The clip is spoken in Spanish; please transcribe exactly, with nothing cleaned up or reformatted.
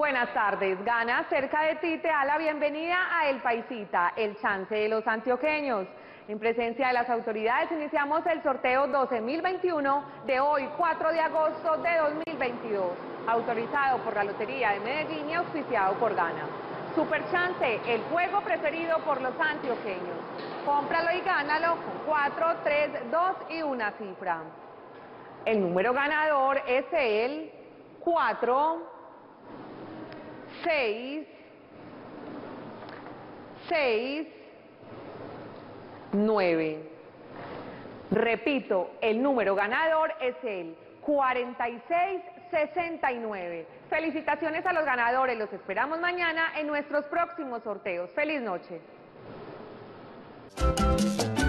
Buenas tardes. Gana cerca de ti te da la bienvenida a El Paisita, el chance de los antioqueños. En presencia de las autoridades iniciamos el sorteo doce mil veintiuno de hoy, cuatro de agosto de dos mil veintidós, autorizado por la Lotería de Medellín y auspiciado por Gana. Super Chance, el juego preferido por los antioqueños. Cómpralo y gánalo con cuatro, tres, dos y una cifra. El número ganador es el cuatro, seis, seis, nueve. Repito, el número ganador es el cuarenta y seis sesenta y nueve. Felicitaciones a los ganadores, los esperamos mañana en nuestros próximos sorteos. ¡Feliz noche!